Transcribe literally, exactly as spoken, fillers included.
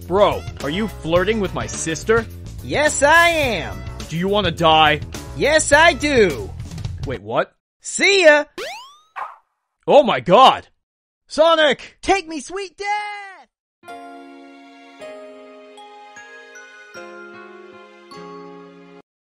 Bro, are you flirting with my sister? Yes, I am. Do you want to die? Yes, I do. Wait, what? See ya! Oh my god! Sonic! Take me, sweet dad!